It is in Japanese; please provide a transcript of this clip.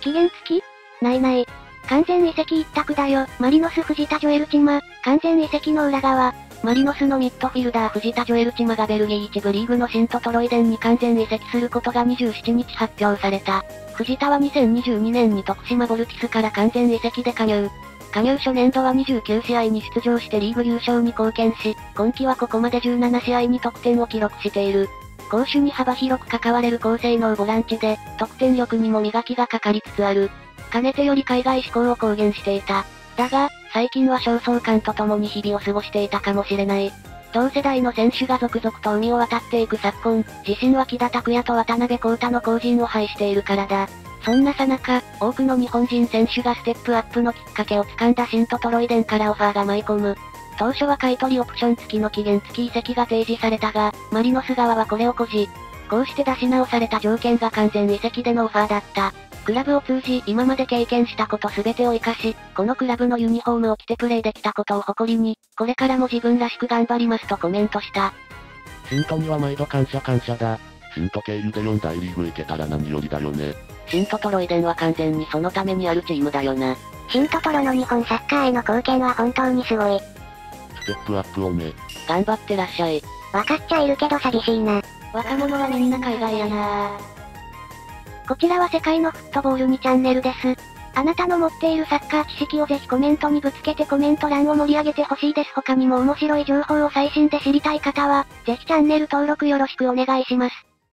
期限付き？ないない。完全移籍一択だよ。マリノス藤田ジョエルチマ。完全移籍の裏側。 マリノスのミッドフィルダー藤田ジョエルチマがベルギー一部リーグのシントトロイデンに完全移籍することが27日発表された。藤田は2022年に徳島ボルティスから完全移籍で加入。加入初年度は29試合に出場してリーグ優勝に貢献し、今季はここまで17試合に得点を記録している。攻守に幅広く関われる高性能ボランチで、得点力にも磨きがかかりつつある。かねてより海外志向を公言していた。だが、最近は焦燥感と共に日々を過ごしていたかもしれない。同世代の選手が続々と海を渡っていく昨今、自身は木田拓也と渡辺康太の後陣を排しているからだ。そんなさなか、多くの日本人選手がステップアップのきっかけを掴んだシントトロイデンからオファーが舞い込む。当初は買取オプション付きの期限付き移籍が提示されたが、マリノス側はこれを固辞。こうして出し直された条件が完全移籍でのオファーだった。クラブを通じ今まで経験したこと全てを活かし、このクラブのユニフォームを着てプレーできたことを誇りに、これからも自分らしく頑張りますとコメントした。 シントには毎度感謝だ。シント経由で4大リーグ行けたら何よりだよね。 シントトロイデンは完全にそのためにあるチームだよな。 シントトロの日本サッカーへの貢献は本当にすごい。 ステップアップをね。 頑張ってらっしゃい。 わかっちゃいるけど寂しいな。 若者はみんな海外やな。 こちらは世界のフットボール2チャンネルです。あなたの持っているサッカー知識をぜひコメントにぶつけてコメント欄を盛り上げてほしいです。他にも面白い情報を最新で知りたい方は、ぜひチャンネル登録よろしくお願いします。